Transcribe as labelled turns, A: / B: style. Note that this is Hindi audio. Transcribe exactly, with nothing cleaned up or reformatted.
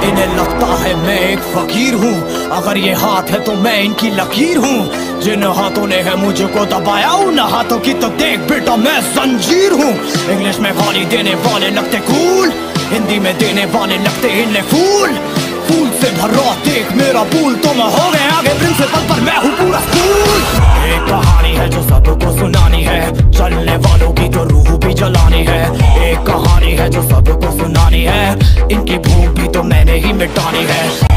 A: इन्हें लगता है मैं एक फकीर हूँ, अगर ये हाथ है तो मैं इनकी लकीर हूँ। जिन हाथों ने है मुझको दबाया उन हाथों की तो देख बेटा मैं जंजीर हूँ। इंग्लिश में गाली देने वाले लगते कूल, हिंदी में देने वाले लगते इन्हें फूल। फूल से भरा देख मेरा पूल, तो मैं हो गए आगे प्रिंसिपल पर मैं हूँ पूरा स्कूल। एक कहानी है जो सबको सुनानी है, चलने वालों की तो रूह भी जलानी है। एक कहानी है जो सबको सुनानी है, इनकी भूख भी तो मैंने ही मिटानी है।